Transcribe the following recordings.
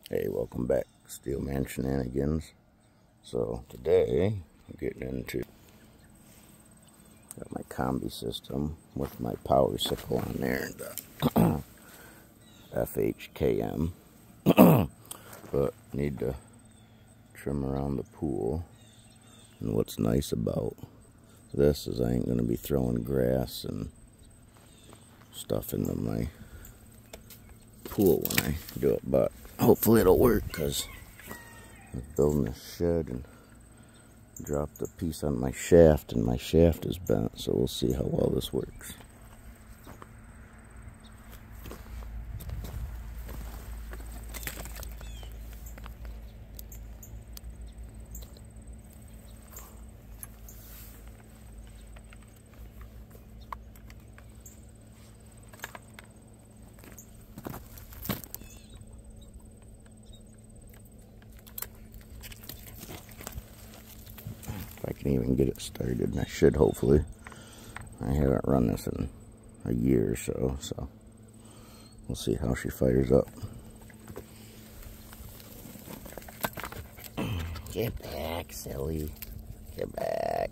Hey, welcome back, Stihl-Man shenanigans. So today I'm getting into got my combi system with my power sickle on there, the FHKM. But need to trim around the pool. And what's nice about this is I ain't gonna be throwing grass and stuff into my pool when I do it, but hopefully it'll work, because I'm building a shed and dropped a piece on my shaft and my shaft is bent, so we'll see how well this works. I can even get it started, and I should, hopefully. I haven't run this in a year or so, so we'll see how she fires up. Get back, silly. Get back.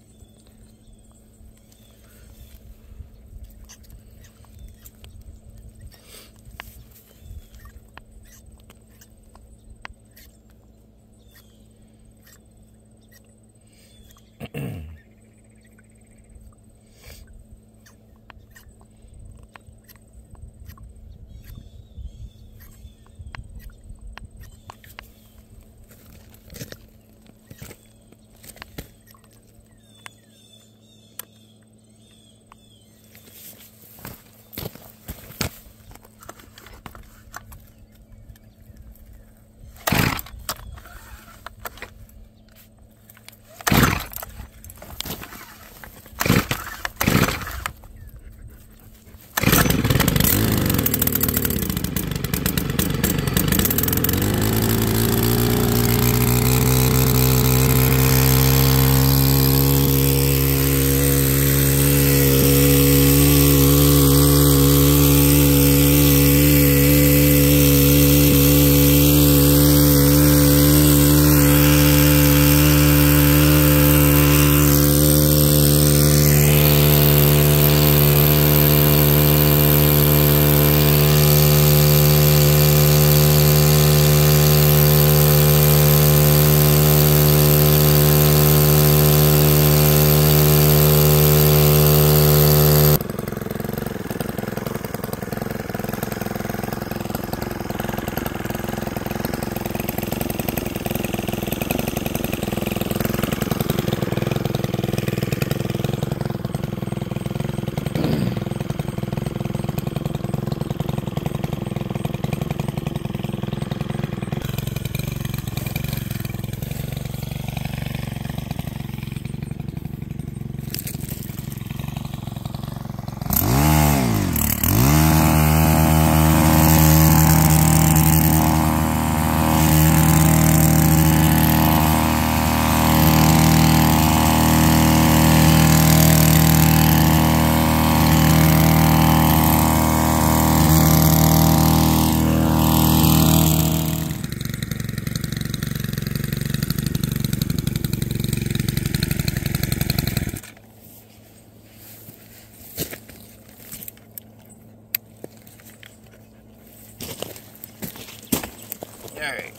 Alright.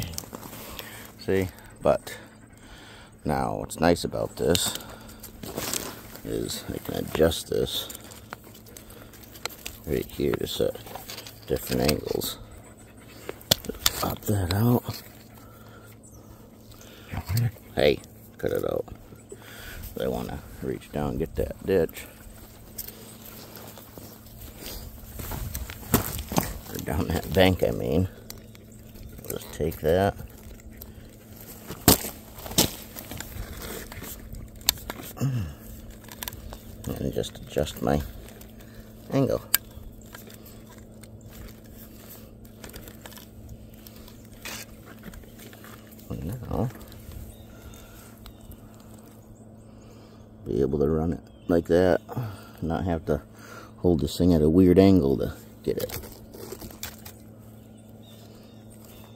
See, but now what's nice about this is I can adjust this right here to set different angles. Pop that out. Hey, cut it out. I want to reach down and get that ditch. Or down that bank, I mean. Just take that. And just adjust my angle. And now, be able to run it like that, not have to hold this thing at a weird angle to get it.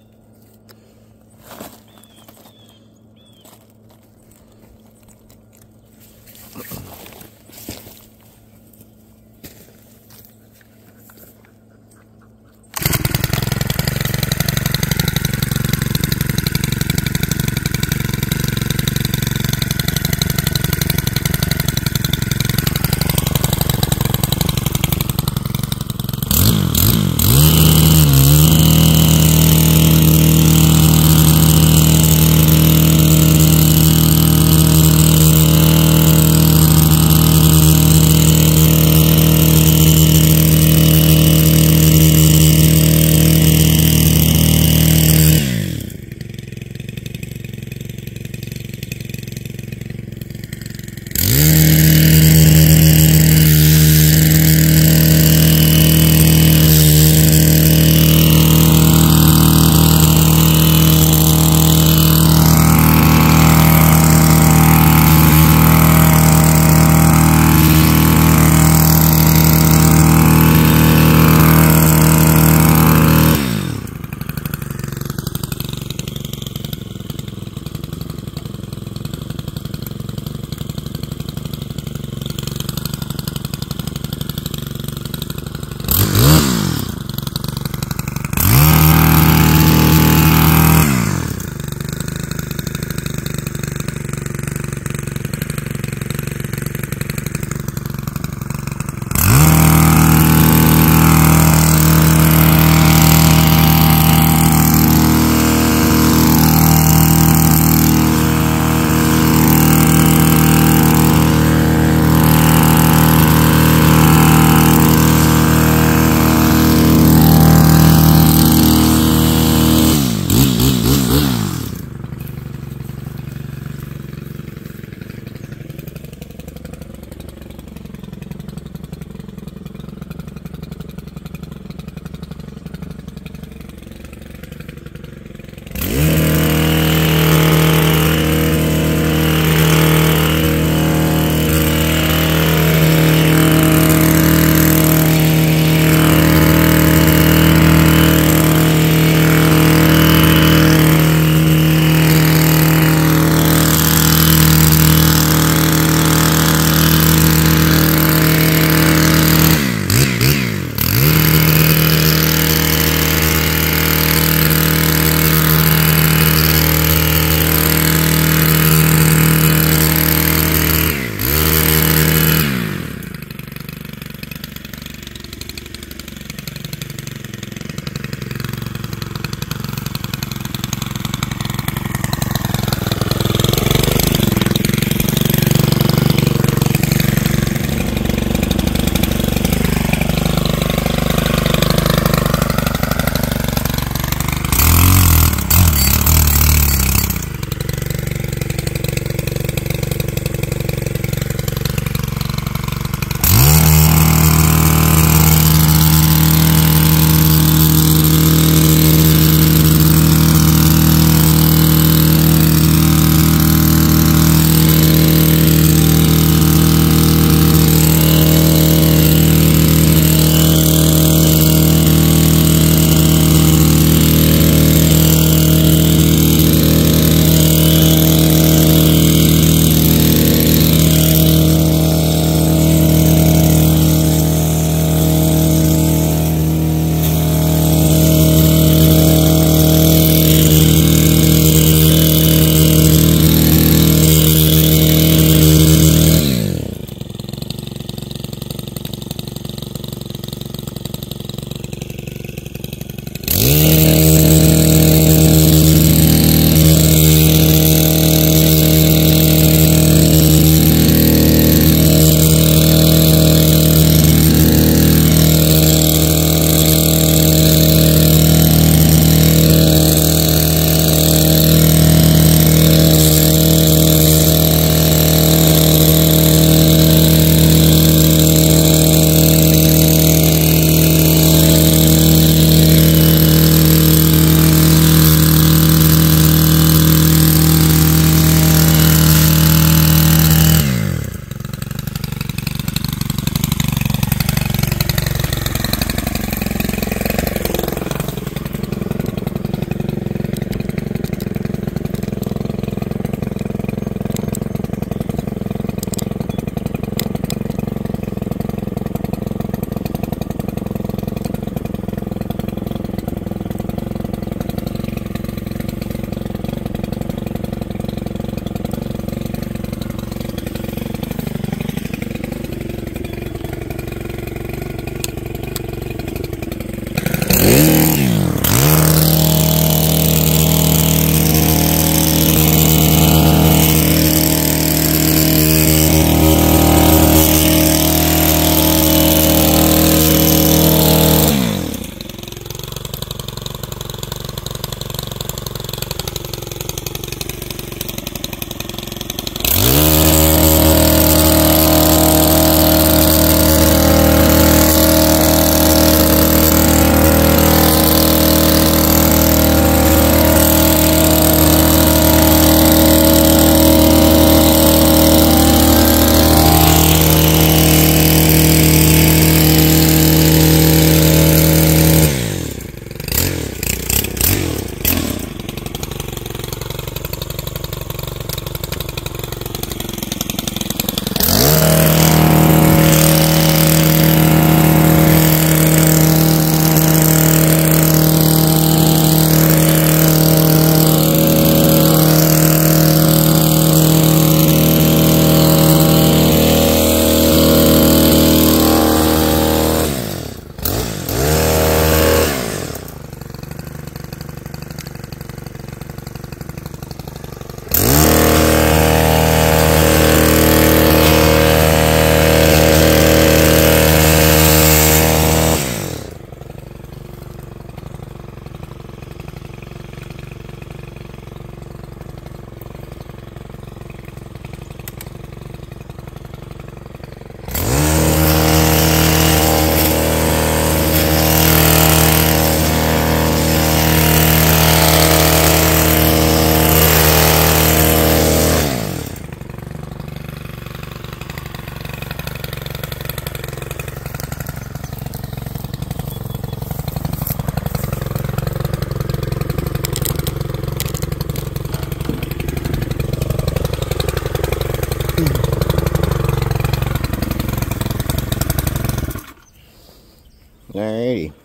180.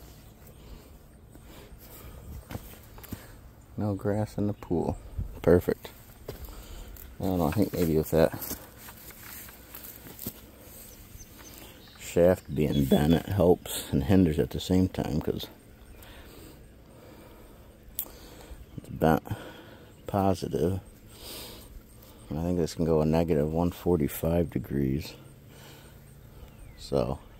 No grass in the pool. Perfect. I don't know, I think maybe with that shaft being bent, it helps and hinders at the same time, because it's bent positive. I think this can go a negative 145 degrees. So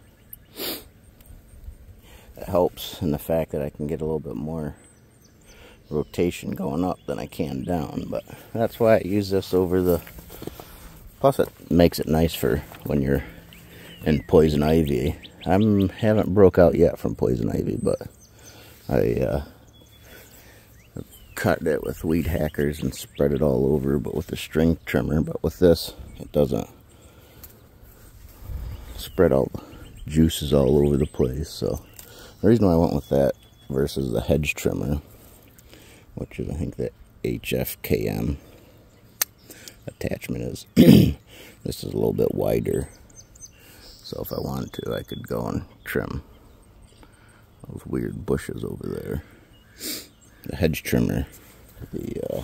it helps in the fact that I can get a little bit more rotation going up than I can down. But that's why I use this over the... Plus it makes it nice for when you're in poison ivy. I haven't broke out yet from poison ivy, but I cut it with weed hackers and spread it all over, but with a string trimmer. But with this, it doesn't spread all the juices all over the place. So the reason why I went with that versus the hedge trimmer, which is I think the HFKM attachment is, this is a little bit wider. So if I wanted to, I could go and trim those weird bushes over there. The hedge trimmer, the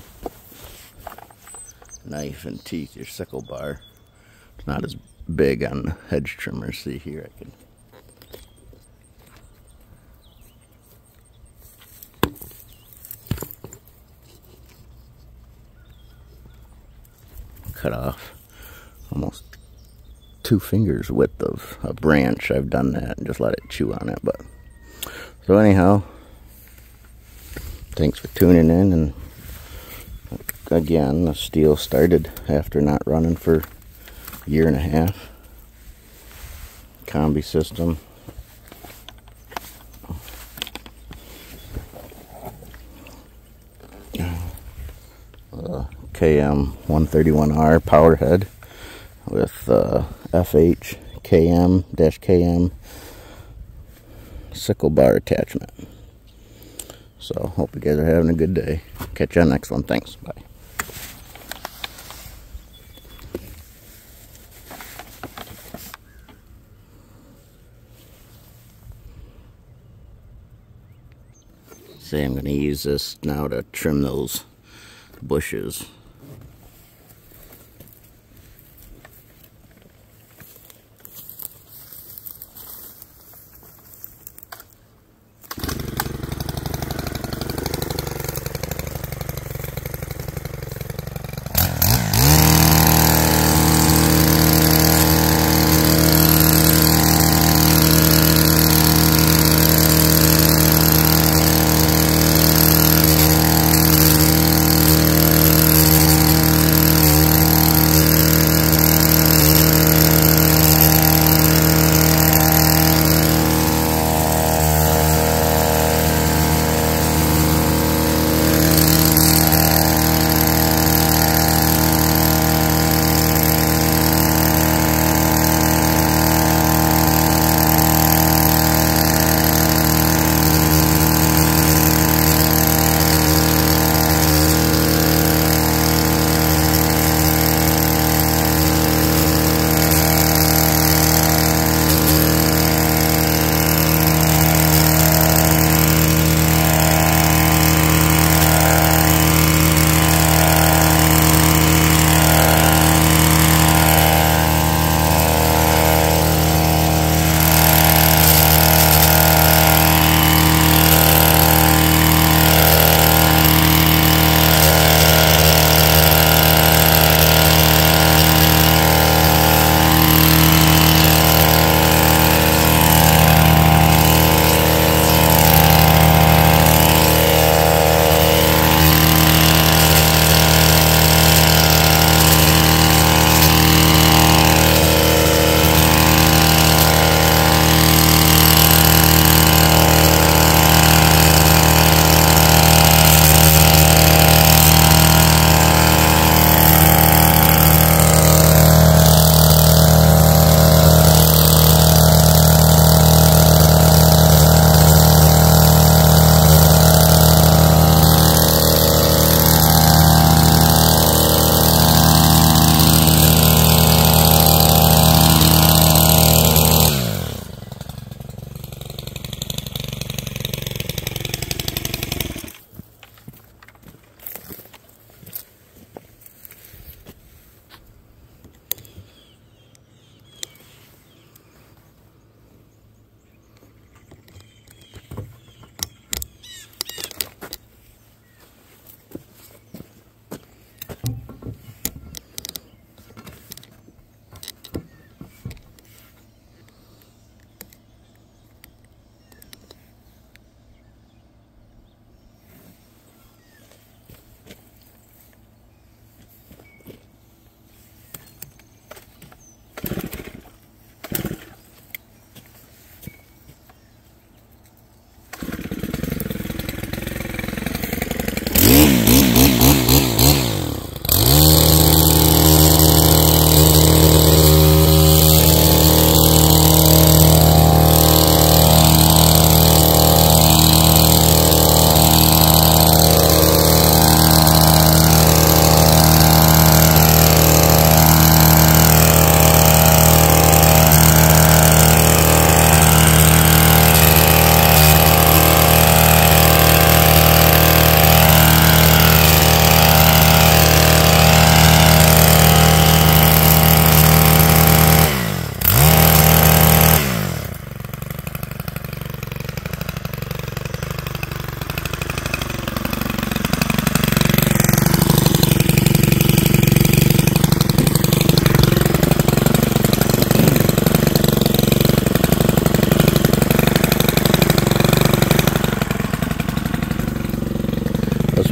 knife and teeth, your sickle bar, it's not as big on the hedge trimmer. See here, I can cut off almost 2 fingers width of a branch. I've done that and just let it chew on it. But so anyhow, thanks for tuning in. And again, the Stihl started after not running for a year and a half. Kombi system. KM 131R power head with FH KM-KM sickle bar attachment. So hope you guys are having a good day. Catch you on the next one. Thanks. Bye. See, I'm going to use this now to trim those bushes.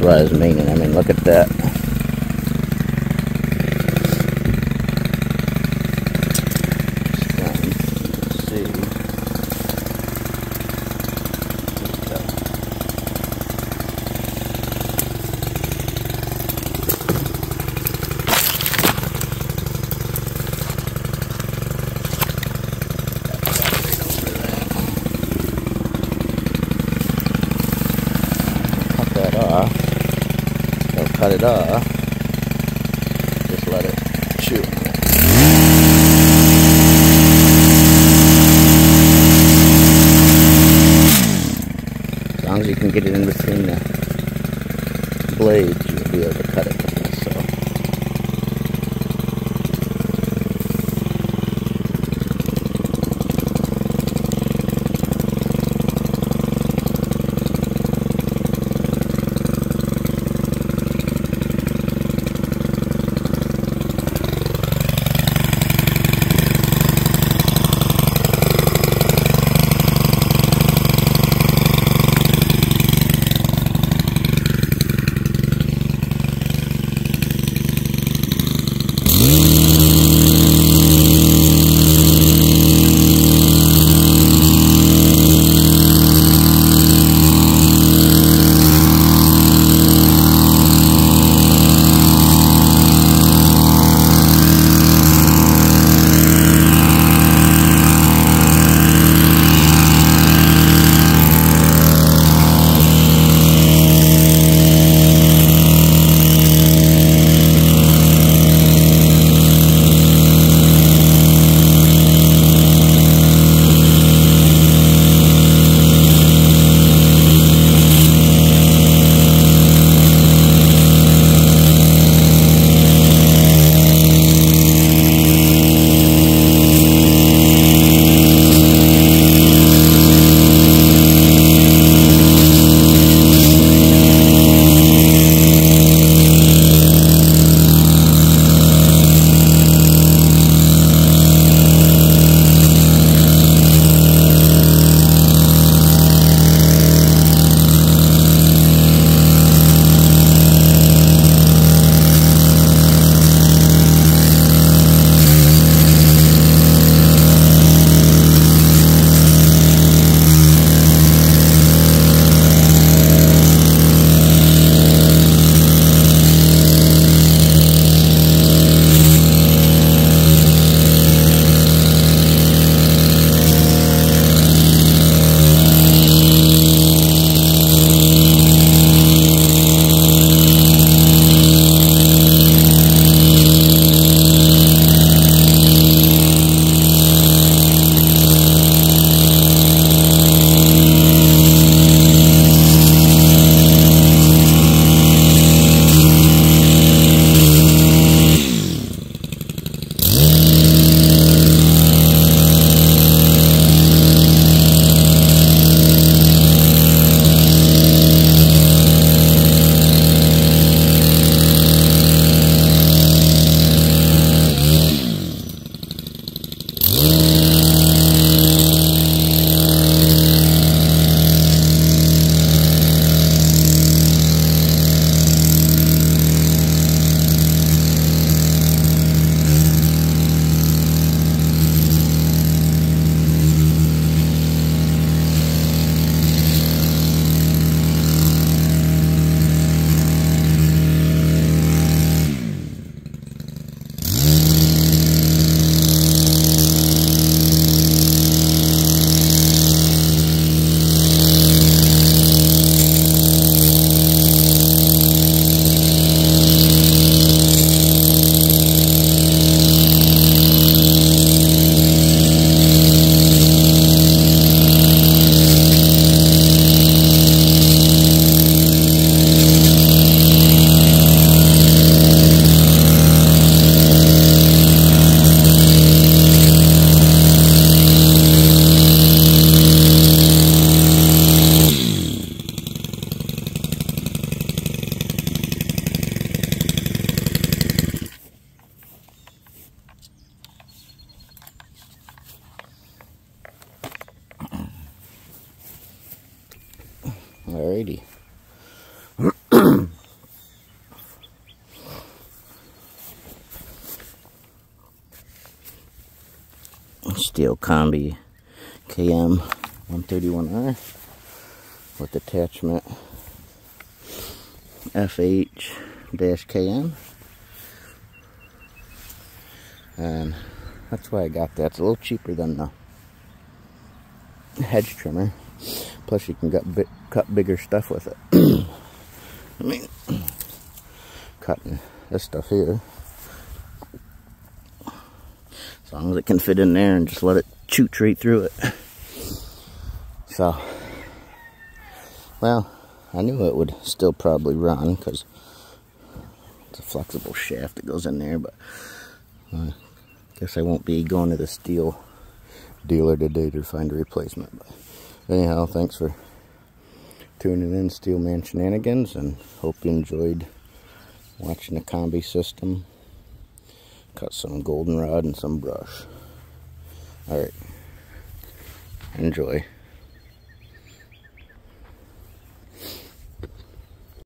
what I was meaning. I mean, look at that. They'll cut it off. Just let it chew. As long as you can get it in between the blades, you'll be able to cut it with this. So. Alrighty. Stihl Kombi KM 131R with attachment FH-KM, and that's why I got that. It's a little cheaper than the hedge trimmer, plus you can cut bigger stuff with it. I mean, cutting this stuff here, as long as it can fit in there and just let it shoot right through it. So, well, I knew it would still probably run because it's a flexible shaft that goes in there, but I guess I won't be going to the Stihl dealer today to find a replacement. But anyhow, thanks for tuning in, Stihl-Man Shenanigans, and hope you enjoyed watching the combi system. Cut some goldenrod and some brush. Alright, enjoy.